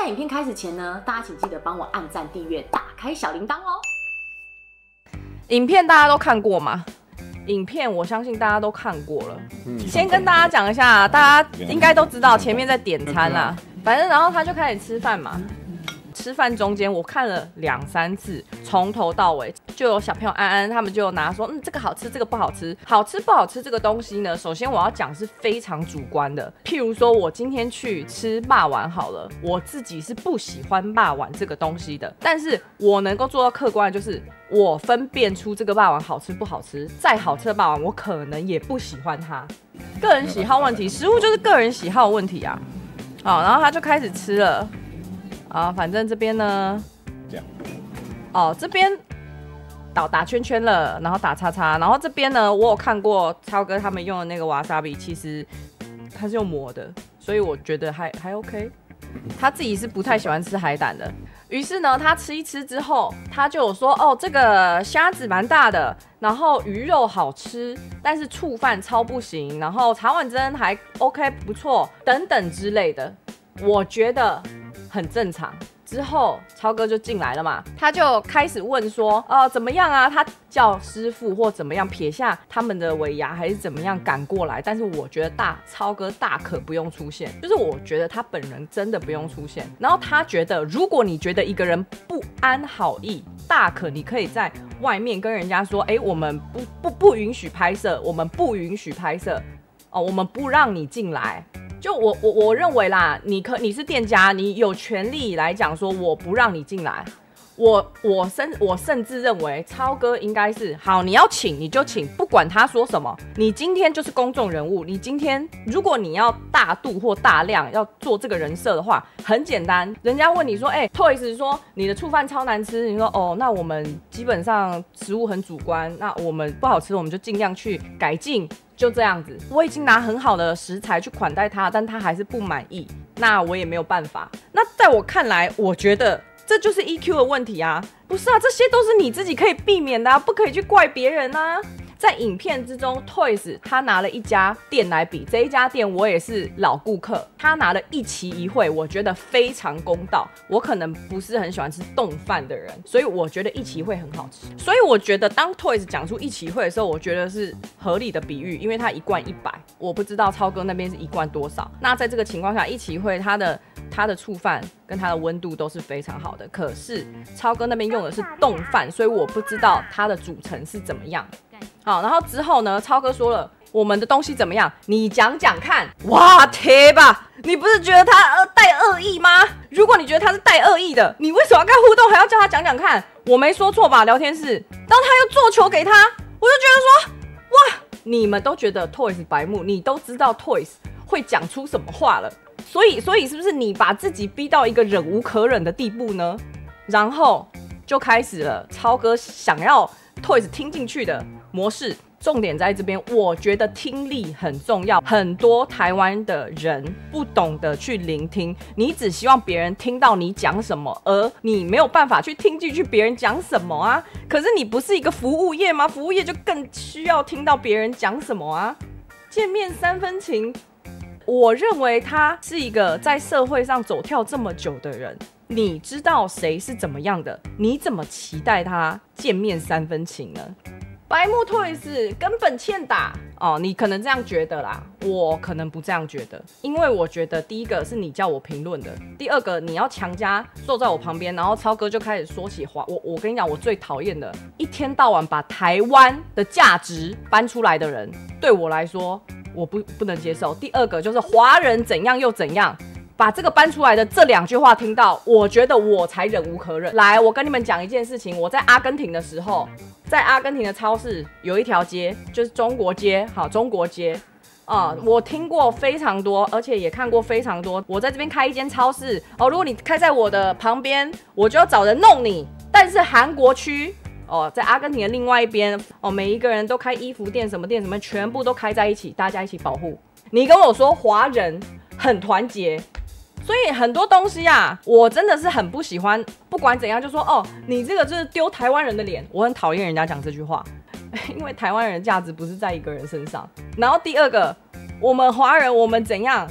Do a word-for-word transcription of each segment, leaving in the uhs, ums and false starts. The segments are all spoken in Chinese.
在影片开始前呢，大家请记得帮我按赞、订阅、打开小铃铛哦。 影片大家都看过吗？影片我相信大家都看过了。嗯、先跟大家讲一下，大家应该都知道前面在点餐啦，反正然后他就开始吃饭嘛。吃饭中间我看了两三次，从头到尾就有小朋友安安他们就有拿说，嗯，这个好吃，这个不好吃。好吃不好吃这个东西呢，首先我要讲是非常主观的。譬如说我今天去吃霸王好了，我自己是不喜欢霸王这个东西的，但是我能够做到客观的就是我分辨出这个霸王好吃不好吃。再好吃的霸王我可能也不喜欢它，个人喜好问题，食物就是个人喜好问题啊。好，然后他就开始吃了。啊，反正这边呢，这样，哦，这边打打圈圈了，然后打叉叉，然后这边呢，我有看过超哥他们用的那个瓦萨比，其实它是用磨的，所以我觉得还还 OK。他自己是不太喜欢吃海胆的，于是呢，他吃一吃之后，他就有说，哦，这个虾子蛮大的，然后鱼肉好吃，但是醋饭超不行，然后茶碗蒸还 OK 不错，等等之类的，我觉得很正常。之后超哥就进来了嘛，他就开始问说，呃，怎么样啊？他叫师傅或怎么样，撇下他们的尾牙还是怎么样赶过来。但是我觉得大超哥大可不用出现，就是我觉得他本人真的不用出现。然后他觉得，如果你觉得一个人不安好意，大可你可以在外面跟人家说，哎，我们不不不允许拍摄，我们不允许拍摄，哦，我们不让你进来。就我我我认为啦，你可你是店家，你有权利来讲说我不让你进来。我我甚我甚至认为超哥应该是好，你要请你就请，不管他说什么。你今天就是公众人物，你今天如果你要大度或大量要做这个人设的话，很简单，人家问你说，哎、欸、，Toys 说你的醋饭超难吃，你说哦，那我们基本上食物很主观，那我们不好吃，我们就尽量去改进。就这样子，我已经拿很好的食材去款待他，但他还是不满意，那我也没有办法。那在我看来，我觉得这就是 E Q 的问题啊，不是啊，这些都是你自己可以避免的啊，不可以去怪别人啊。在影片之中 ，Toys 他拿了一家店来比，这一家店我也是老顾客，他拿了一期一会，我觉得非常公道。我可能不是很喜欢吃冻饭的人，所以我觉得一期一会很好吃。所以我觉得当 Toys 讲出一期一会的时候，我觉得是合理的比喻，因为他一罐一百，我不知道超哥那边是一罐多少。那在这个情况下，一期一会它的它的醋饭跟它的温度都是非常好的，可是超哥那边用的是冻饭，所以我不知道它的组成是怎么样。好，然后之后呢，超哥说了我们的东西怎么样，你讲讲看。哇，贴吧，你不是觉得他呃带恶意吗？如果你觉得他是带恶意的，你为什么要跟他互动，还要叫他讲讲看？我没说错吧？聊天室，当他又做球给他，我就觉得说，哇，你们都觉得 Toys 白目，你都知道 Toys 会讲出什么话了，所以所以是不是你把自己逼到一个忍无可忍的地步呢？然后就开始了超哥想要 Toys 听进去的模式。重点在这边，我觉得听力很重要。很多台湾的人不懂得去聆听，你只希望别人听到你讲什么，而你没有办法去听进去别人讲什么啊。可是你不是一个服务业吗？服务业就更需要听到别人讲什么啊。见面三分情，我认为他是一个在社会上走跳这么久的人。你知道谁是怎么样的，你怎么期待他见面三分情呢？白目 Toys 根本欠打哦，你可能这样觉得啦，我可能不这样觉得，因为我觉得第一个是你叫我评论的，第二个你要强加坐在我旁边，然后超哥就开始说起话，我我跟你讲，我最讨厌的，一天到晚把台湾的价值搬出来的人，对我来说我不不能接受。第二个就是华人怎样又怎样。把这个搬出来的这两句话听到，我觉得我才忍无可忍。来，我跟你们讲一件事情，我在阿根廷的时候，在阿根廷的超市有一条街，就是中国街，好，中国街啊、呃，我听过非常多，而且也看过非常多。我在这边开一间超市哦，如果你开在我的旁边，我就要找人弄你。但是韩国区哦，在阿根廷的另外一边哦，每一个人都开衣服店，什么店什么，全部都开在一起，大家一起保护。你跟我说华人很团结。所以很多东西啊，我真的是很不喜欢。不管怎样，就说哦，你这个就是丢台湾人的脸，我很讨厌人家讲这句话，因为台湾人的价值不是在一个人身上。然后第二个，我们华人我们怎样？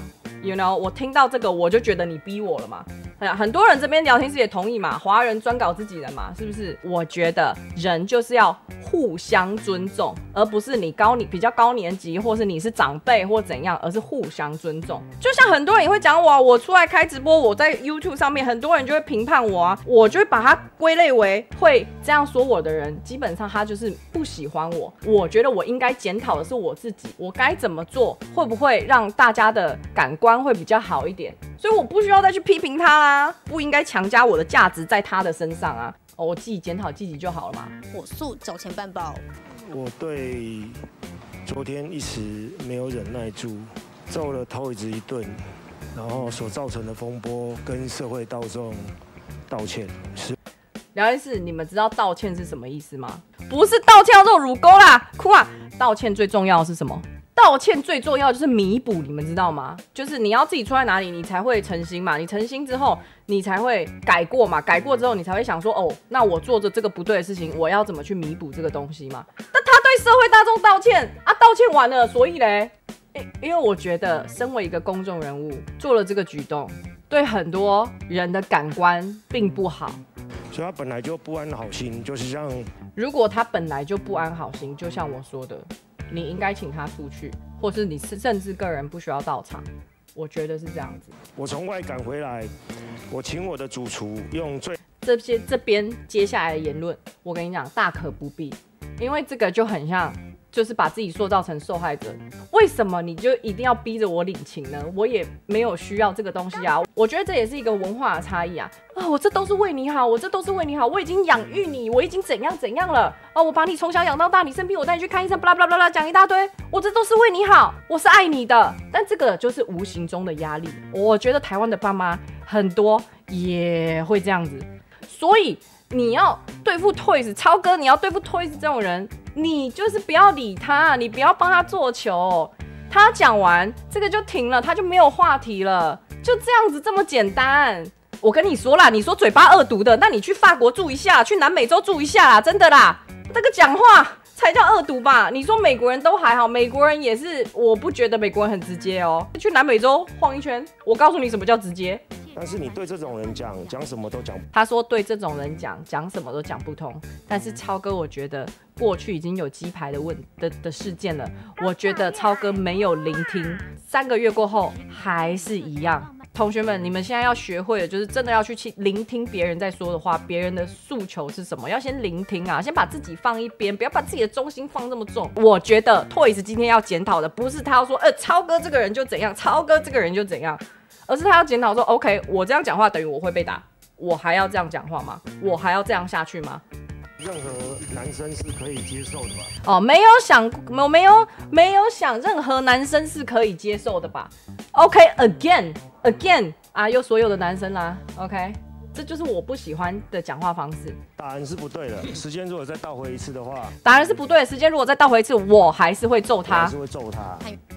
，you know， 我听到这个我就觉得你逼我了嘛。很多人这边聊天室也同意嘛，华人专搞自己人嘛，是不是？我觉得人就是要互相尊重，而不是你高你比较高年级，或是你是长辈或怎样，而是互相尊重。就像很多人也会讲我、啊，我出来开直播，我在 YouTube 上面，很多人就会评判我啊，我就会把它归类为会这样说我的人，基本上他就是不喜欢我。我觉得我应该检讨的是我自己，我该怎么做，会不会让大家的感官会比较好一点？所以我不需要再去批评他啦，不应该强加我的价值在他的身上啊。哦，我自己检讨自己就好了嘛。 火速找钱办报。 我对昨天一时没有忍耐住，揍了Toys一顿，然后所造成的风波，跟社会大众道歉。是。 聊天室，你们知道道歉是什么意思吗？不是道歉要做乳沟啦，哭啊！道歉最重要的是什么？道歉最重要的就是弥补，你们知道吗？就是你要自己错在哪里，你才会诚心嘛。你诚心之后，你才会改过嘛。改过之后，你才会想说，哦，那我做着这个不对的事情，我要怎么去弥补这个东西嘛？但他对社会大众道歉啊，道歉完了，所以嘞，因为我觉得身为一个公众人物，做了这个举动，对很多人的感官并不好。 所以他本来就不安好心，就是像如果他本来就不安好心，就像我说的。你应该请他出去，或是你甚至个人不需要到场，我觉得是这样子。 我从外赶回来，我请我的主厨用最这些这边接下来的言论，我跟你讲大可不必，因为这个就很像，就是把自己塑造成受害者。为什么你就一定要逼着我领情呢？我也没有需要这个东西啊。我觉得这也是一个文化的差异啊。啊，我这都是为你好，我这都是为你好，我已经养育你，我已经怎样怎样了。哦，我把你从小养到大，你生病我带你去看医生，巴拉巴拉巴拉讲一大堆，我这都是为你好，我是爱你的。但这个就是无形中的压力。我觉得台湾的爸妈很多也会这样子，所以你要对付 Toys 超哥，你要对付 Toys 这种人，你就是不要理他，你不要帮他做球。他讲完这个就停了，他就没有话题了，就这样子这么简单。我跟你说啦，你说嘴巴恶毒的，那你去法国住一下，去南美洲住一下啦，真的啦。这个讲话才叫恶毒吧？你说美国人都还好，美国人也是，我不觉得美国人很直接哦。去南美洲晃一圈，我告诉你什么叫直接。 但是你对这种人讲讲什么都讲， 他说对这种人讲讲什么都讲不通。但是超哥，我觉得过去已经有鸡排的问 的, 的事件了，我觉得超哥没有聆听，三个月过后还是一样。同学们，你们现在要学会的就是真的要去聆听别人在说的话，别人的诉求是什么，要先聆听啊，先把自己放一边，不要把自己的中心放这么重。我觉得 Toys 今天要检讨的不是他要说，呃，超哥这个人就怎样，超哥这个人就怎样。而是他要检讨说 ，OK， 我这样讲话等于我会被打，我还要这样讲话吗？我还要这样下去吗？ 任何男生是可以接受的吧？ 哦，没有想，我没有没有想，任何男生是可以接受的吧 ？OK，again again 啊，又所有的男生啦 ，OK， 这就是我不喜欢的讲话方式。 答案是不对的，时间如果再倒回一次的话， 答案是不对的，时间如果再倒回一次，我还是会揍他， 还是会揍他。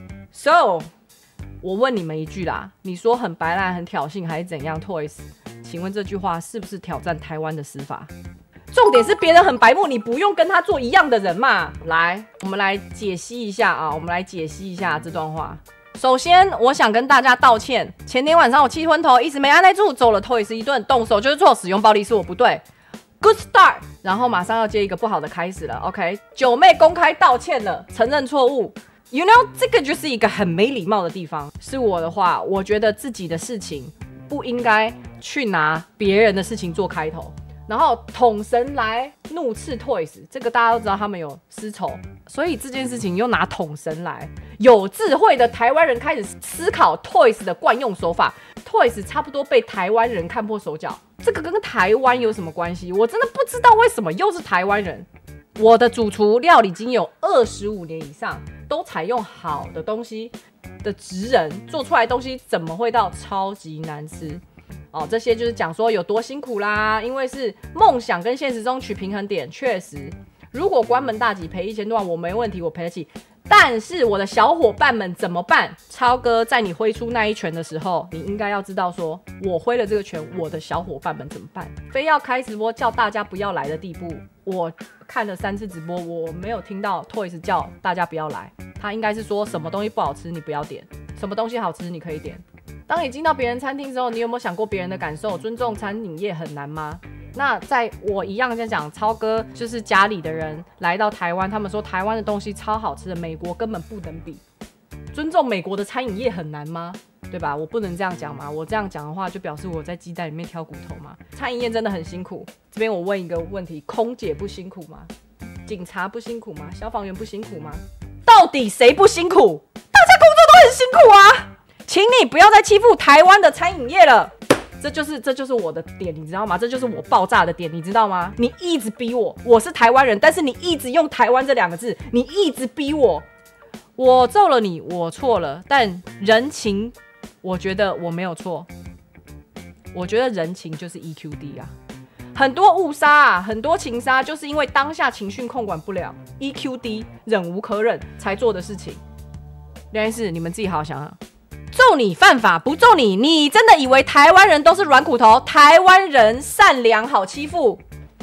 So。我问你们一句啦，你说很白烂、很挑衅还是怎样 ？Toys， 请问这句话是不是挑战台湾的司法？重点是别人很白目，你不用跟他做一样的人嘛。来，我们来解析一下啊，我们来解析一下这段话。首先，我想跟大家道歉，前天晚上我气昏头，一直没按耐住，揍了 Toys 一顿，动手就是错，使用暴力是我不对。Good start， 然后马上要接一个不好的开始了。OK， 九妹公开道歉了，承认错误。You know， 这个就是一个很没礼貌的地方。是我的话，我觉得自己的事情不应该去拿别人的事情做开头，然后统神来怒斥 Toys， 这个大家都知道他们有私仇，所以这件事情又拿统神来。有智慧的台湾人开始思考 Toys 的惯用手法 ，Toys 差不多被台湾人看破手脚。这个跟台湾有什么关系？我真的不知道为什么又是台湾人。我的主厨料理经有二十五年以上，都采用好的东西的职人做出来的东西，怎么会到超级难吃？哦，这些就是讲说有多辛苦啦，因为是梦想跟现实中取平衡点。确实，如果关门大吉赔一千多万，我没问题，我赔得起。但是我的小伙伴们怎么办？超哥在你挥出那一拳的时候，你应该要知道说，我挥了这个拳，我的小伙伴们怎么办？非要开直播叫大家不要来的地步，我看了三次直播，我没有听到 Toys 叫大家不要来，他应该是说什么东西不好吃你不要点。 什么东西好吃你可以点。当你进到别人餐厅之后，你有没有想过别人的感受？尊重餐饮业很难吗？那在我一样在讲，超哥就是家里的人来到台湾，他们说台湾的东西超好吃的，美国根本不能比。尊重美国的餐饮业很难吗？对吧？我不能这样讲嘛，我这样讲的话就表示我在鸡蛋里面挑骨头嘛。餐饮业真的很辛苦。这边我问一个问题，空姐不辛苦吗？警察不辛苦吗？消防员不辛苦吗？到底谁不辛苦？大家工作都很辛苦啊！请你不要再欺负台湾的餐饮业了。这就是这就是我的点，你知道吗？这就是我爆炸的点，你知道吗？你一直逼我，我是台湾人，但是你一直用台湾这两个字，你一直逼我，我揍了你，我错了，但人情，我觉得我没有错，我觉得人情就是 E Q 低啊，很多误杀啊，很多情杀，就是因为当下情绪控管不了 ，E Q 低，忍无可忍才做的事情。这件事你们自己好好想想。揍你犯法，不揍你，你真的以为台湾人都是软骨头？台湾人善良好欺负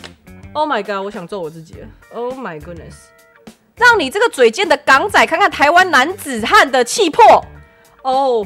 ？Oh my god！ 我想揍我自己了。Oh my goodness！ 让你这个嘴贱的港仔看看台湾男子汉的气魄。哦、oh, ，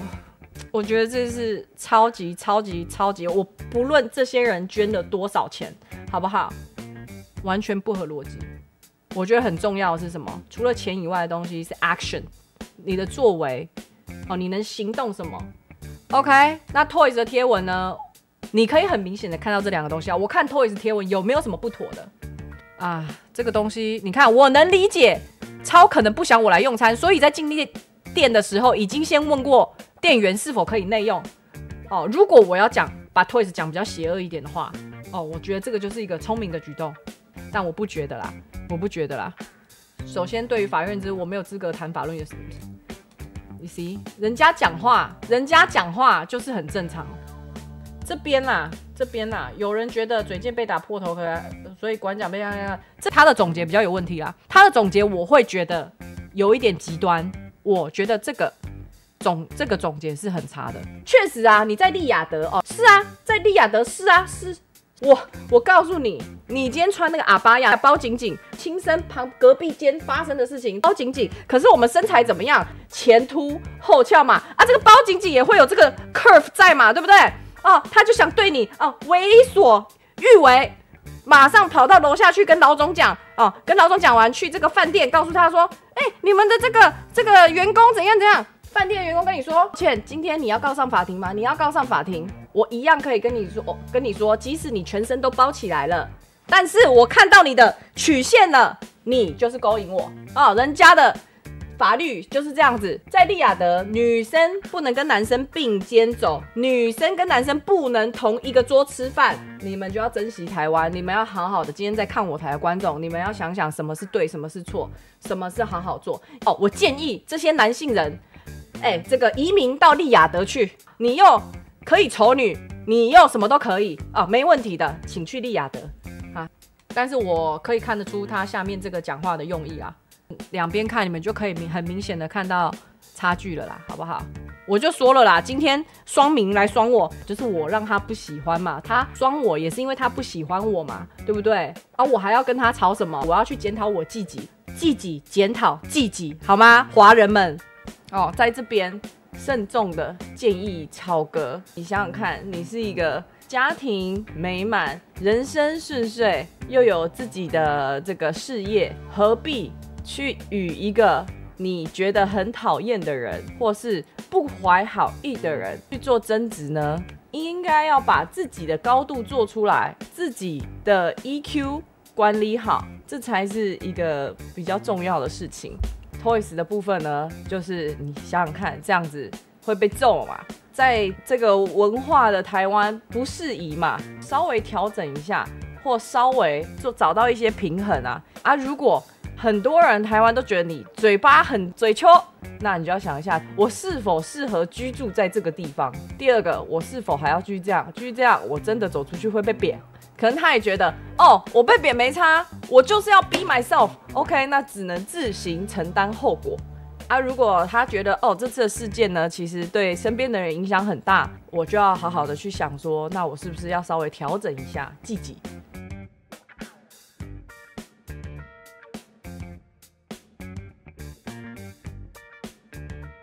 我觉得这是超级超级超级，我不论这些人捐了多少钱，好不好？完全不合逻辑。我觉得很重要的是什么？除了钱以外的东西是 action， 你的作为。哦，你能行动什么 ？OK， 那 Toys 的贴文呢？你可以很明显的看到这两个东西啊。我看 Toys 贴文有没有什么不妥的啊？这个东西你看，我能理解，超可能不想我来用餐，所以在进店的时候已经先问过店员是否可以内用。哦，如果我要讲把 Toys 讲比较邪恶一点的话，哦，我觉得这个就是一个聪明的举动，但我不觉得啦，我不觉得啦。首先，对于法院之，我没有资格谈法论的事。You see， 人家讲话，人家讲话就是很正常。这边啦，这边啦，有人觉得嘴贱被打破头壳，所以馆长被这他的总结比较有问题啦。他的总结我会觉得有一点极端，我觉得这个总这个总结是很差的。确实啊，你在利雅得哦，是啊，在利雅得是啊是。我我告诉你，你今天穿那个阿巴亚包紧紧，亲生旁隔壁间发生的事情包紧紧，可是我们身材怎么样？前凸后翘嘛，啊，这个包紧紧也会有这个 curve 在嘛，对不对？哦，他就想对你哦为所欲为，马上跑到楼下去跟老总讲哦，跟老总讲完去这个饭店，告诉他说，哎、欸，你们的这个这个员工怎样怎样。饭店的员工跟你说，倩，今天你要告上法庭吗？你要告上法庭，我一样可以跟你说，跟你说，即使你全身都包起来了，但是我看到你的曲线了，你就是勾引我啊、哦！人家的法律就是这样子，在利雅得，女生不能跟男生并肩走，女生跟男生不能同一个桌吃饭，你们就要珍惜台湾，你们要好好的。今天在看我台的观众，你们要想想什么是对，什么是错，什么是好好做哦。我建议这些男性人。哎、欸，这个移民到利雅得去，你又可以丑女，你又什么都可以啊，没问题的，请去利雅得啊。但是我可以看得出他下面这个讲话的用意啊，两边看你们就可以很明显的看到差距了啦，好不好？我就说了啦，今天双明来双我，就是我让他不喜欢嘛，他双我也是因为他不喜欢我嘛，对不对？啊，我还要跟他吵什么？我要去检讨我自己，自己检讨自己，好吗？华人们。哦，在这边慎重的建议超哥，你想想看，你是一个家庭美满、人生顺遂，又有自己的这个事业，何必去与一个你觉得很讨厌的人，或是不怀好意的人去做争执呢？应该要把自己的高度做出来，自己的 E Q 管理好，这才是一个比较重要的事情。Toys 的部分呢，就是你想想看，这样子会被揍嘛？在这个文化的台湾不适宜嘛，稍微调整一下，或稍微就找到一些平衡啊啊！如果很多人台湾都觉得你嘴巴很嘴秋，那你就要想一下，我是否适合居住在这个地方？第二个，我是否还要继续这样？继续这样，我真的走出去会被扁。可能他也觉得，哦，我被扁没差，我就是要 be myself。OK， 那只能自行承担后果。啊，如果他觉得，哦，这次的事件呢，其实对身边的人影响很大，我就要好好的去想说，那我是不是要稍微调整一下自己？